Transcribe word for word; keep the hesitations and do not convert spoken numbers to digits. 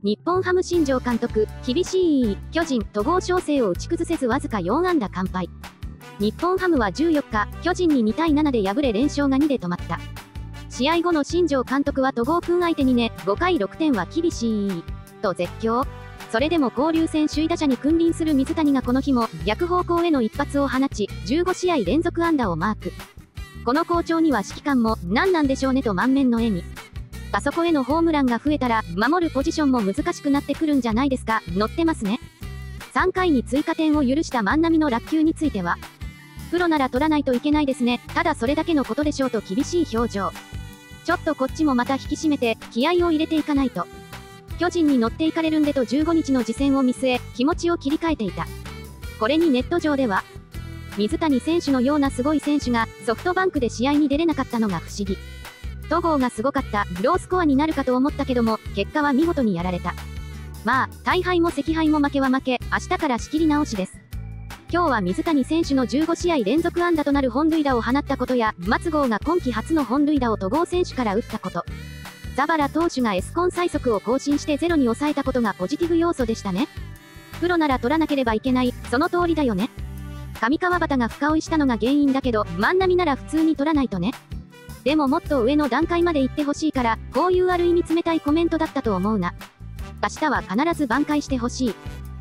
日本ハム新庄監督、厳しい。巨人、戸郷翔征を打ち崩せずわずかよん安打完敗。日本ハムはじゅうよっか、巨人ににたいななで敗れ連勝がにで止まった。試合後の新庄監督は戸郷くん相手にね、ごかいろくてんは厳しい。と絶叫。それでも交流戦首位打者に君臨する水谷がこの日も逆方向への一発を放ち、じゅうごしあい連続安打をマーク。この好調には指揮官も何なんでしょうねと満面の笑み。あそこへのホームランが増えたら守るポジションも難しくなってくるんじゃないですか。乗ってますね。さんかいに追加点を許した万波の落球については、プロなら取らないといけないですね。ただそれだけのことでしょうと厳しい表情。ちょっとこっちもまた引き締めて気合を入れていかないと。巨人に乗っていかれるんでとじゅうごにちの次戦を見据え気持ちを切り替えていた。これにネット上では、水谷選手のようなすごい選手がソフトバンクで試合に出れなかったのが不思議。戸郷がすごかった、ロースコアになるかと思ったけども、結果は見事にやられた。まあ、大敗も惜敗も負けは負け、明日から仕切り直しです。今日は水谷選手のじゅうごしあい連続安打となる本塁打を放ったことや、松郷が今季初の本塁打を戸郷選手から打ったこと。ザバラ投手がエスコン最速を更新してゼロに抑えたことがポジティブ要素でしたね。プロなら取らなければいけない、その通りだよね。上川端が深追いしたのが原因だけど、万波なら普通に取らないとね。でももっと上の段階まで行ってほしいから、こういうある意味冷たいコメントだったと思うな。明日は必ず挽回してほしい。